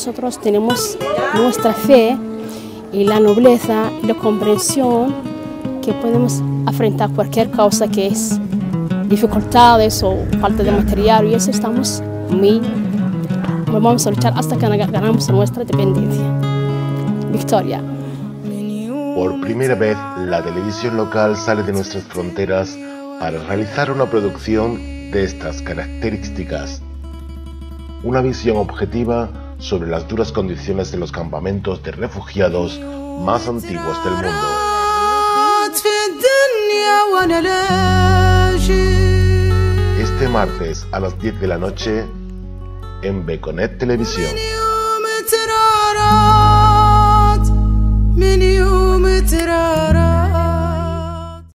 nosotros tenemos nuestra fe y la nobleza y la comprensión que podemos afrontar cualquier causa que es dificultades o falta de material, y eso vamos a luchar hasta que ganamos nuestra independencia. Victoria. Por primera vez, la televisión local sale de nuestras fronteras para realizar una producción de estas características. Una visión objetiva sobre las duras condiciones de los campamentos de refugiados más antiguos del mundo. Este martes a las 10 de la noche en Beconet Televisión.